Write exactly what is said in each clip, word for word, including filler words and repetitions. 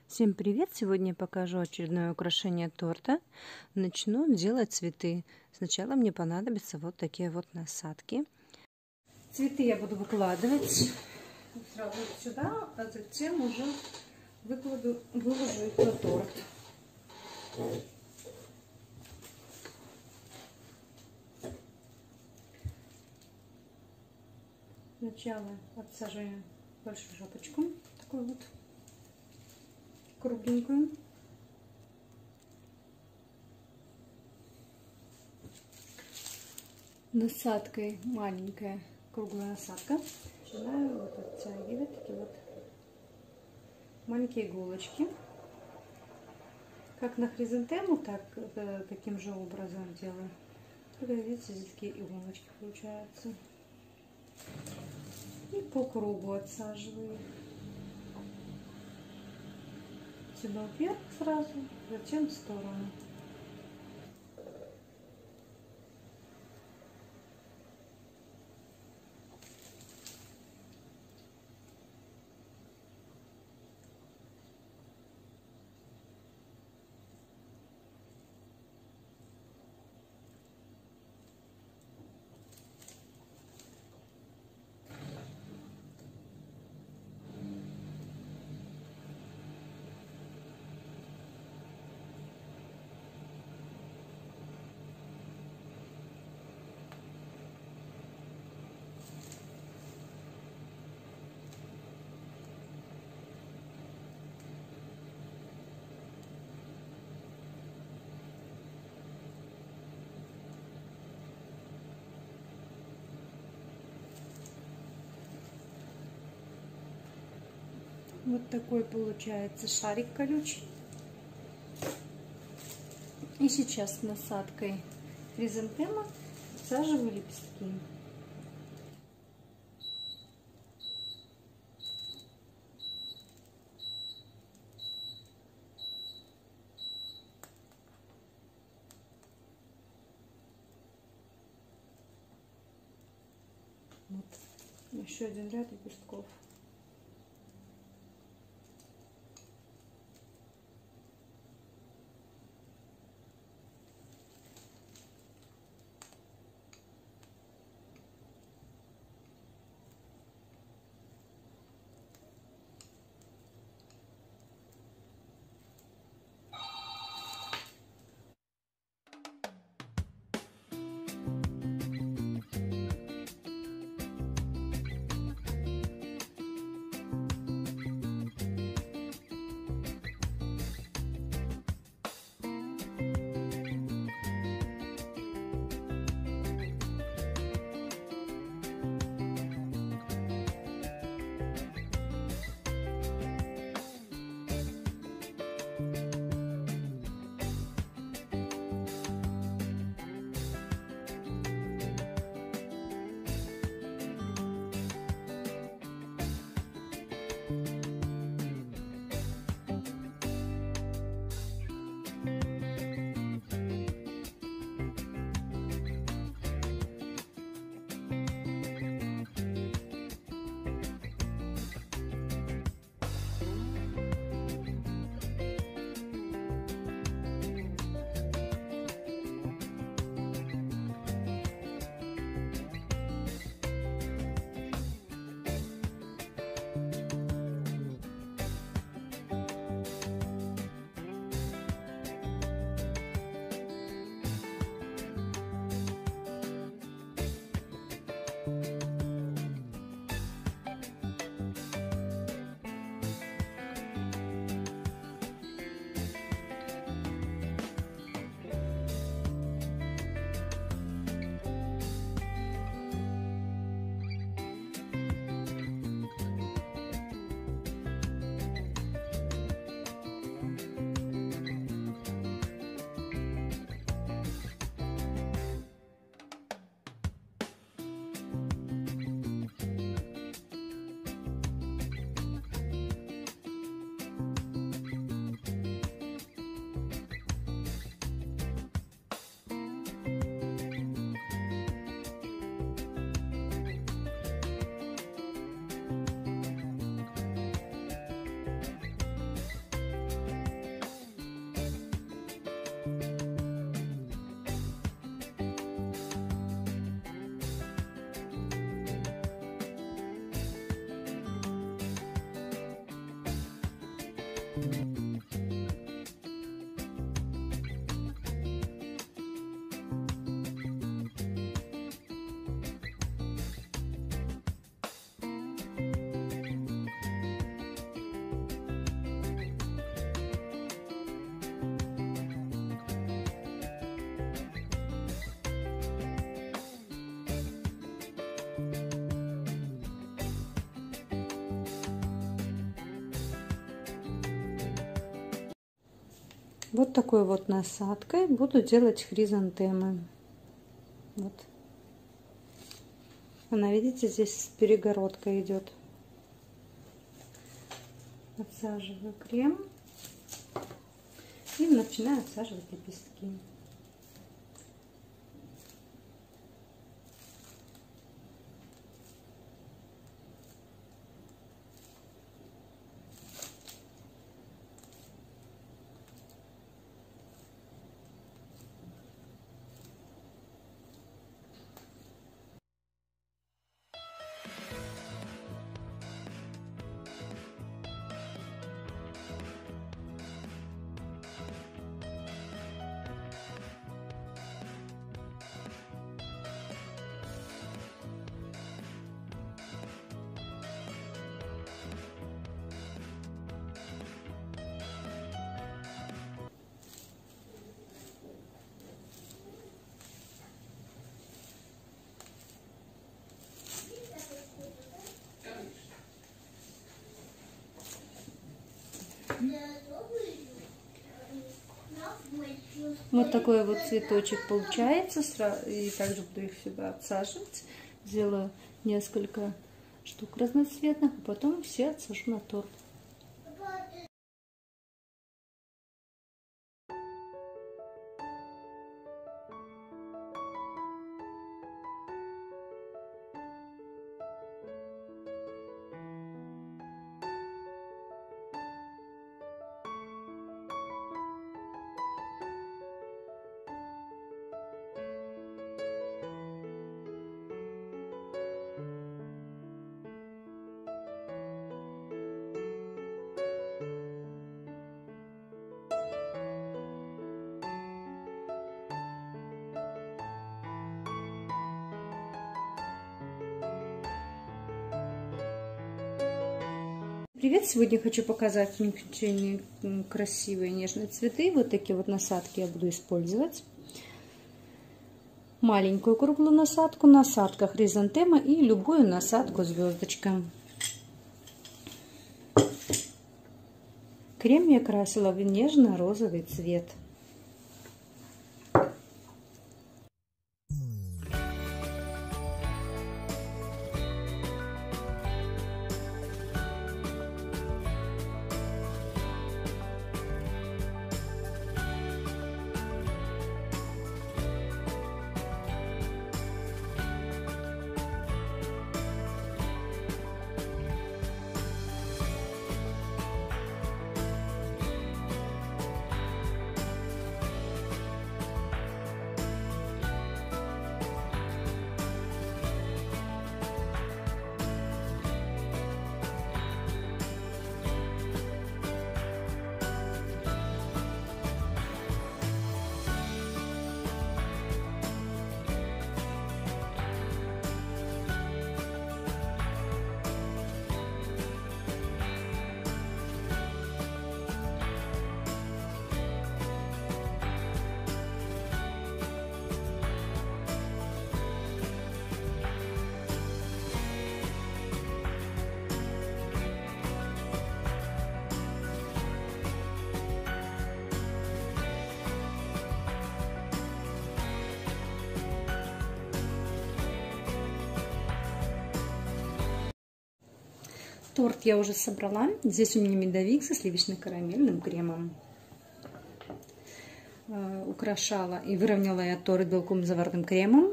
Всем привет! Сегодня я покажу очередное украшение торта. Начну делать цветы. Сначала мне понадобятся вот такие вот насадки. Цветы я буду выкладывать сразу сюда, а затем уже выкладу, выложу их на торт. Сначала отсаживаем большую шапочку, такую вот кругленькую. Насадкой маленькая круглая насадка. Начинаю вот оттягивать такие вот маленькие иголочки. Как на хризантему, так э, таким же образом делаю. Только видите, здесь такие иголочки получаются. И по кругу отсаживаю. Сюда вверх сразу, затем в сторону. Вот такой получается шарик колючий. И сейчас насадкой хризантема всаживаю лепестки. Вот. Еще один ряд лепестков. Вот такой вот насадкой буду делать хризантемы. Вот. Она, видите, здесь перегородка идет. Отсаживаю крем и начинаю отсаживать лепестки. Вот такой вот цветочек получается. И также буду их сюда отсаживать. Сделаю несколько штук разноцветных, а потом все отсажу на торт. Привет! Сегодня хочу показать очень красивые нежные цветы. Вот такие вот насадки я буду использовать. Маленькую круглую насадку, насадка хризантема и любую насадку звездочка. Крем я красила в нежно-розовый цвет. Торт я уже собрала. Здесь у меня медовик со сливочно-карамельным кремом. Украшала и выровняла я торт белком заварным кремом.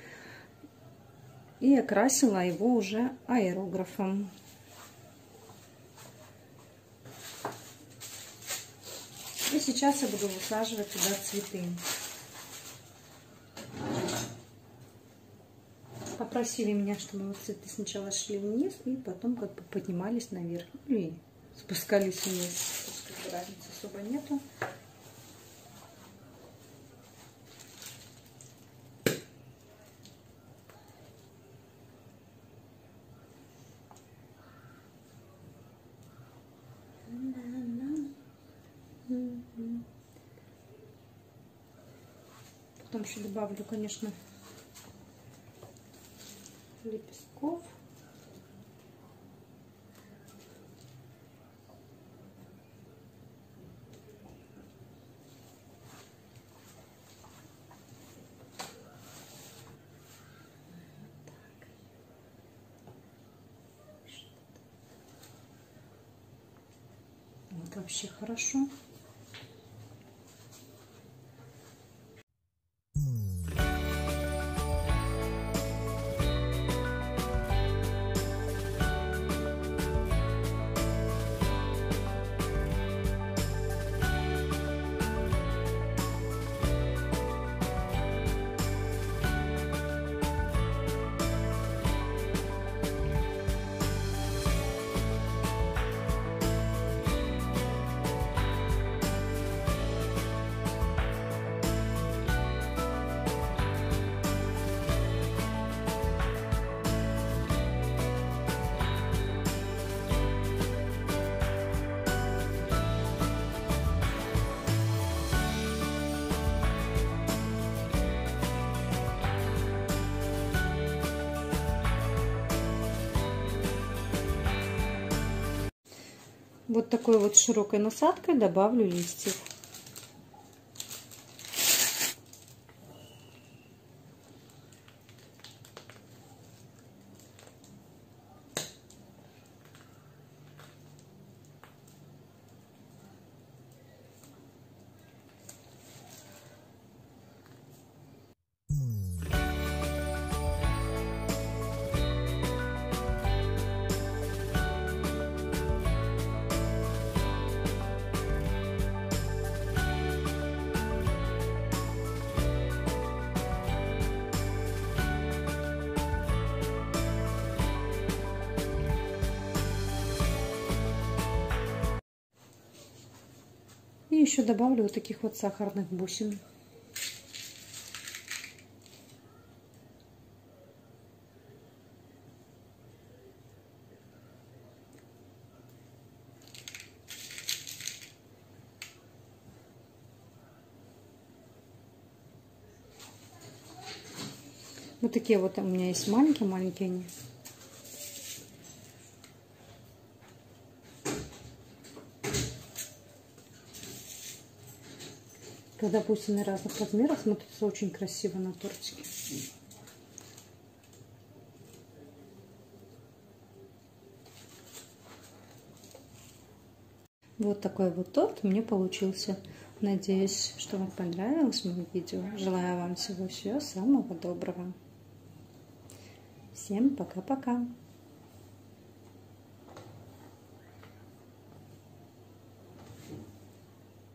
И окрасила его уже аэрографом. И сейчас я буду высаживать туда цветы. Попросили меня, чтобы цветы сначала шли вниз и потом как бы поднимались наверх. И спускались вниз. Разницы особо нету. Потом еще добавлю, конечно, лепестков. Вот вообще хорошо. Вот такой вот широкой насадкой добавлю листьев. И еще добавлю вот таких вот сахарных бусин. Вот такие вот у меня есть маленькие-маленькие они. Когда бусины разных размеров смотрятся очень красиво на тортике. Вот такой вот торт мне получился. Надеюсь, что вам понравилось мое видео. Желаю вам всего-всего самого доброго. Всем пока-пока.